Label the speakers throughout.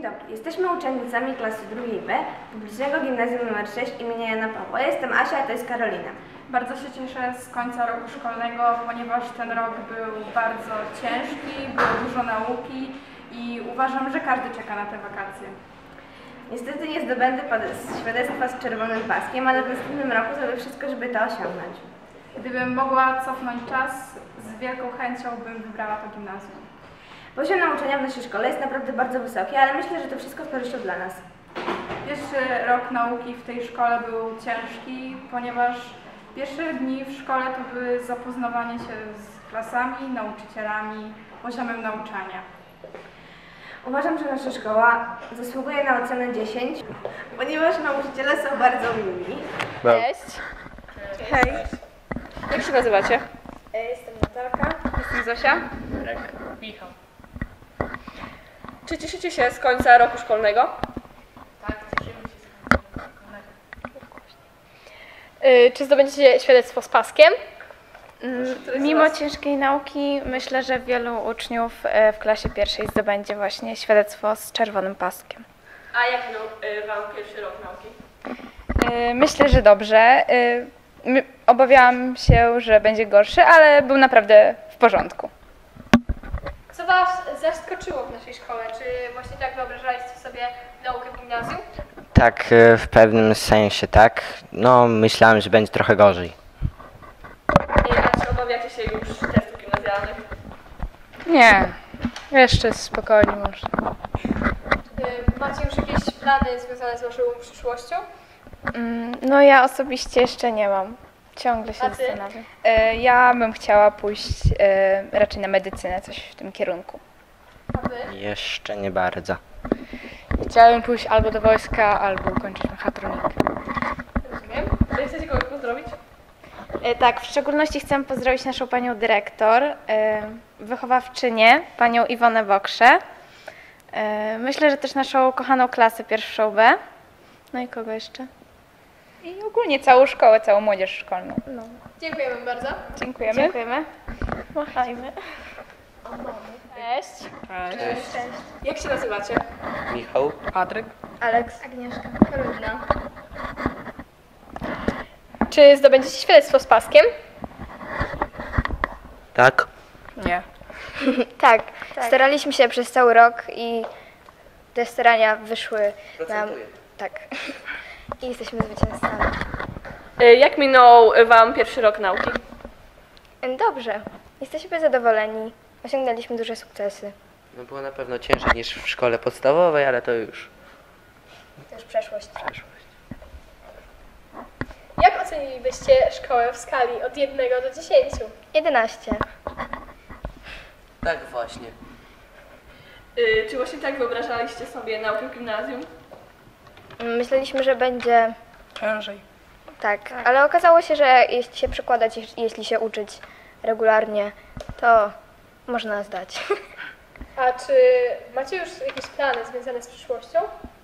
Speaker 1: dobry, jesteśmy uczennicami klasy drugiej B Publicznego Gimnazjum nr 6 imienia Jana Pawła. Ja jestem Asia, a to jest Karolina.
Speaker 2: Bardzo się cieszę z końca roku szkolnego, ponieważ ten rok był bardzo ciężki, było dużo nauki i uważam, że każdy czeka na te wakacje.
Speaker 1: Niestety nie zdobędę świadectwa z czerwonym paskiem, ale w następnym roku zrobię wszystko, żeby to osiągnąć.
Speaker 2: Gdybym mogła cofnąć czas, z wielką chęcią bym wybrała to gimnazjum.
Speaker 1: Poziom nauczania w naszej szkole jest naprawdę bardzo wysoki, ale myślę, że to wszystko z korzyścią dla nas.
Speaker 2: Pierwszy rok nauki w tej szkole był ciężki, ponieważ pierwsze dni w szkole to były zapoznawanie się z klasami, nauczycielami, poziomem nauczania.
Speaker 1: Uważam, że nasza szkoła zasługuje na ocenę 10, ponieważ nauczyciele są bardzo mili.
Speaker 3: Cześć.
Speaker 1: Hej.
Speaker 3: Jak się nazywacie?
Speaker 1: Jestem Natalka.
Speaker 3: Jestem Zosia. Michał. Czy cieszycie się z końca roku szkolnego?
Speaker 2: Tak, cieszymy się z końca roku szkolnego.
Speaker 3: Czy zdobędziecie świadectwo z paskiem?
Speaker 4: Mimo ciężkiej nauki myślę, że wielu uczniów w klasie pierwszej zdobędzie właśnie świadectwo z czerwonym paskiem.
Speaker 3: A jak minął Wam pierwszy rok nauki?
Speaker 4: Myślę, że dobrze. Obawiałam się, że będzie gorszy, ale był naprawdę w porządku.
Speaker 5: Co Was zaskoczyło w naszej szkole? Czy właśnie tak wyobrażaliście sobie naukę w gimnazjum?
Speaker 6: Tak, w pewnym sensie tak. No, myślałem, że będzie trochę gorzej.
Speaker 3: A czy obawiacie się już testów gimnazjalnych?
Speaker 4: Nie, jeszcze spokojnie można.
Speaker 5: Macie już jakieś plany związane z Waszą przyszłością?
Speaker 4: No ja osobiście jeszcze nie mam. Ciągle się
Speaker 5: A ty?
Speaker 4: zastanawiam. Ja bym chciała pójść raczej na medycynę, coś w tym kierunku.
Speaker 5: A Wy?
Speaker 6: Jeszcze nie bardzo.
Speaker 4: Chciałabym pójść albo do wojska, albo ukończyć mechatronikę.
Speaker 5: Rozumiem.
Speaker 3: Czy chcecie kogoś pozdrowić?
Speaker 4: Tak, w szczególności chcę pozdrowić naszą panią dyrektor, wychowawczynię, panią Iwonę Wokrzę. Myślę, że też naszą kochaną klasę pierwszą B. No i kogo jeszcze? I ogólnie całą szkołę, całą młodzież szkolną. No.
Speaker 5: Dziękujemy bardzo.
Speaker 4: Dziękujemy. Dziękujemy. Machajmy.
Speaker 5: Cześć.
Speaker 6: Cześć.
Speaker 3: Jak się nazywacie?
Speaker 6: Michał?
Speaker 3: Patryk.
Speaker 4: Aleks.
Speaker 5: Agnieszka. Karolina.
Speaker 3: Czy zdobędziecie świadectwo z paskiem?
Speaker 6: Tak?
Speaker 3: Nie.
Speaker 7: Tak, staraliśmy się przez cały rok i te starania wyszły nam. Tak. I jesteśmy zwycięzcami.
Speaker 3: Jak minął Wam pierwszy rok nauki?
Speaker 7: Dobrze, jesteśmy zadowoleni. Osiągnęliśmy duże sukcesy.
Speaker 6: No było na pewno ciężej niż w szkole podstawowej, ale to już
Speaker 7: To już przeszłość.
Speaker 6: przeszłość.
Speaker 5: Jak ocenilibyście szkołę w skali od 1 do 10?
Speaker 7: 11.
Speaker 6: Tak właśnie.
Speaker 3: Czy właśnie tak wyobrażaliście sobie naukę w gimnazjum?
Speaker 7: Myśleliśmy, że będzie
Speaker 3: Ciężej.
Speaker 7: tak, ale okazało się, że jeśli się przekładać, jeśli się uczyć regularnie, to można zdać.
Speaker 5: A czy macie już jakieś plany związane z przyszłością?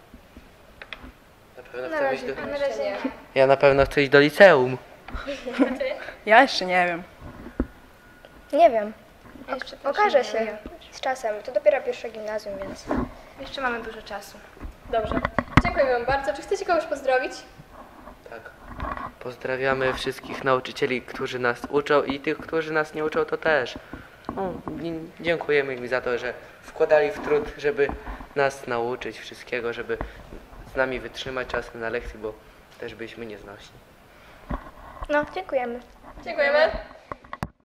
Speaker 6: Na pewno chcę iść do...
Speaker 7: Na razie nie.
Speaker 6: Ja na pewno chcę iść do liceum.
Speaker 5: A Ty?
Speaker 3: Ja jeszcze nie wiem.
Speaker 7: Nie wiem. Okaże się z czasem. To dopiero pierwsze gimnazjum, więc.
Speaker 1: Jeszcze mamy dużo czasu.
Speaker 5: Dobrze. Dziękujemy Wam bardzo. Czy chcecie kogoś pozdrowić?
Speaker 6: Tak. Pozdrawiamy wszystkich nauczycieli, którzy nas uczą i tych, którzy nas nie uczą, to też. Dziękujemy im za to, że wkładali w trud, żeby nas nauczyć wszystkiego, żeby z nami wytrzymać czasem na lekcji, bo też byliśmy nieznośni.
Speaker 7: No, dziękujemy.
Speaker 5: Dziękujemy.